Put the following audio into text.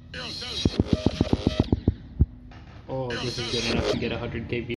Oh, this is good enough to get 100k